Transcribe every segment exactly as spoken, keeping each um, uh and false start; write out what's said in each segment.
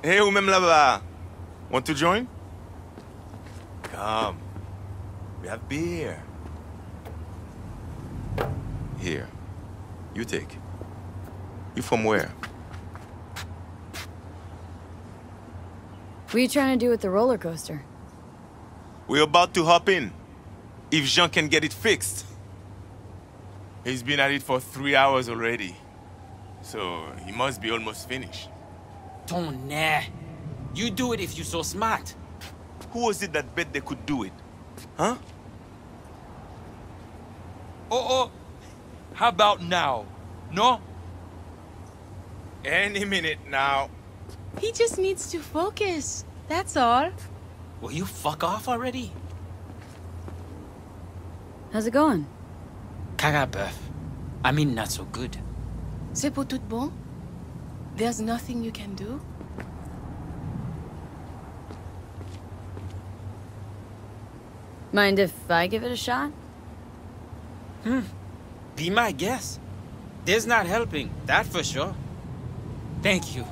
Hey, ou même là-bas. Want to join? Come. We have beer. Here. You take. You from where? What are you trying to do with the roller coaster? We're about to hop in. If Jean can get it fixed. He's been at it for three hours already. So, he must be almost finished. Don't nah. You do it if you're so smart. Who was it that bet they could do it? Huh? Oh, oh. How about now? No? Any minute now. He just needs to focus. That's all. Will you fuck off already? How's it going? Cagabeuf. I mean, not so good. C'est pour tout bon? There's nothing you can do? Mind if I give it a shot? Hmm. Be my guest. There's not helping, that for sure. Thank you.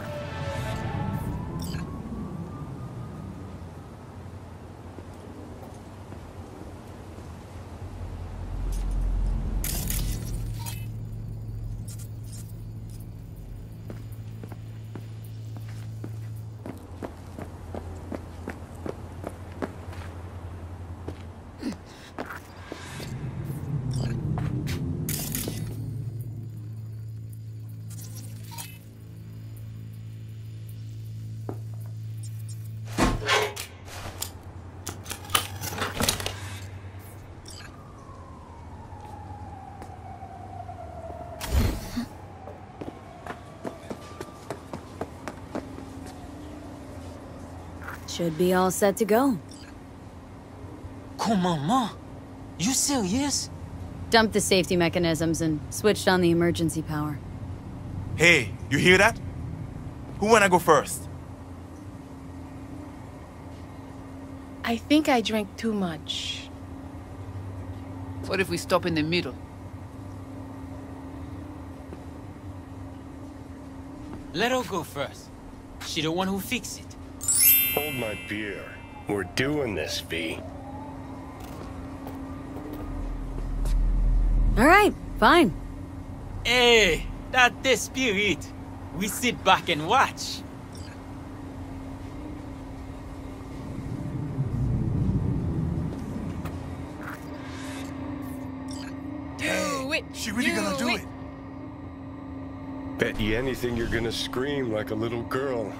Should be all set to go. Comment? You serious? Dumped the safety mechanisms and switched on the emergency power. Hey, you hear that? Who wanna go first? I think I drank too much. What if we stop in the middle? Let her go first. She the one who fixed it. Hold my beer. We're doing this, V. All right, fine. Hey, that's the spirit. We sit back and watch. Do it! She really gonna do it? Bet you anything you're gonna scream like a little girl.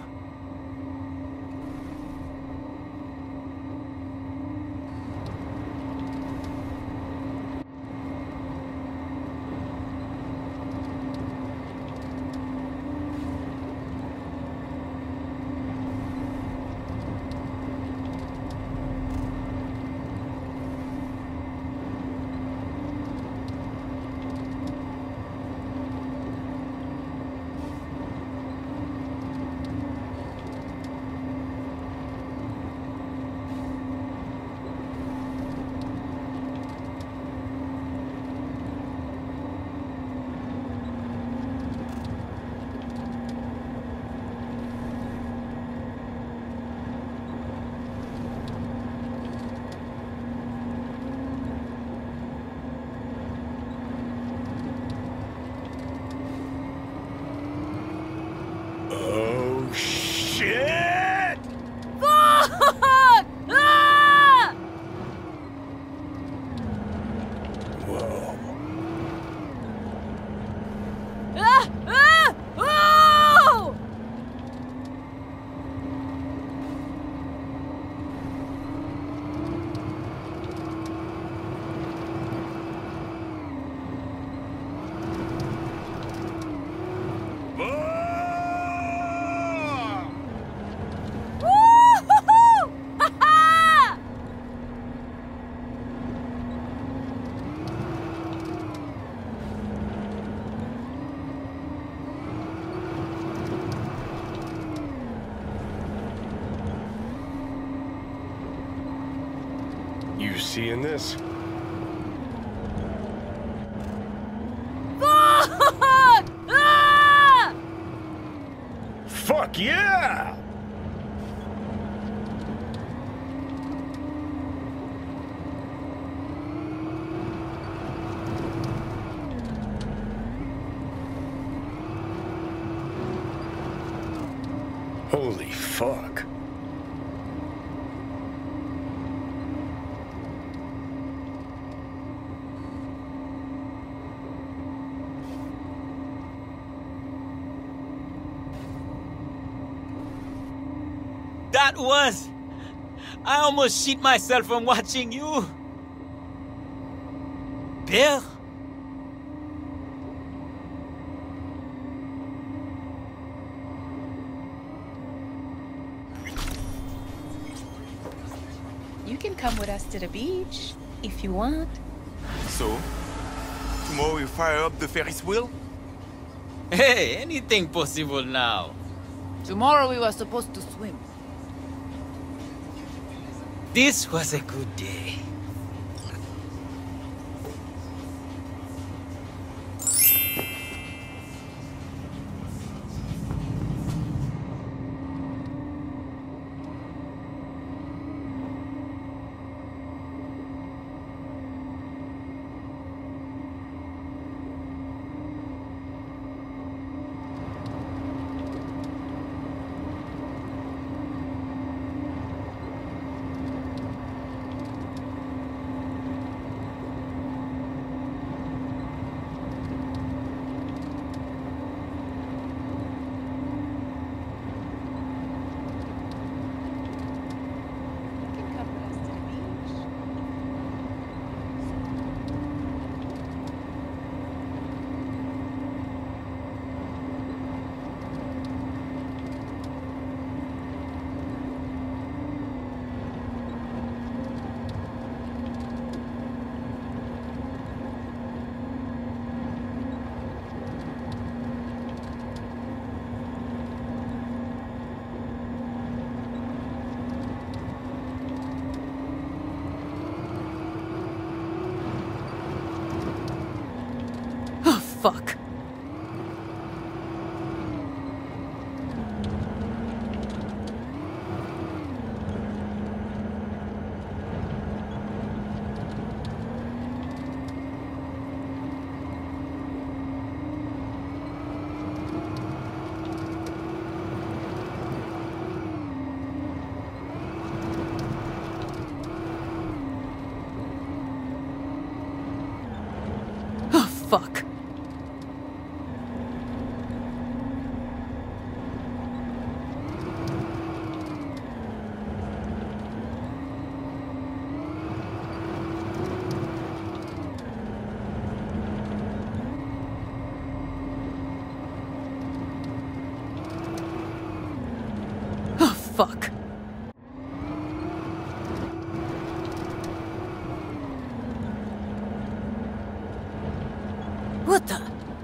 Oh, shit! Fuck! Ah! Whoa. Ah! Ah! Oh! Woo-hoo-hoo! Ha-ha! You seeing this? Fuck! Ah! Fuck Fuck yeah! Holy fuck. That was... I almost shit myself from watching you. Bill? You can come with us to the beach, if you want. So, tomorrow we fire up the Ferris wheel? Hey, anything possible now. Tomorrow we were supposed to swim. This was a good day. Fuck. Oh, fuck. Fuck. What the?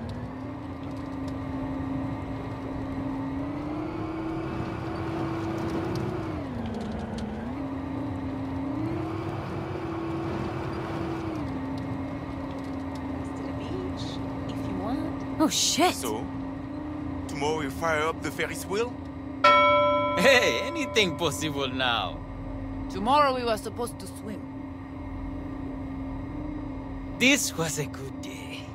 To the beach, if you want. Oh shit. So, tomorrow we fire up the Ferris wheel? Hey, anything possible now. Tomorrow we were supposed to swim. This was a good day.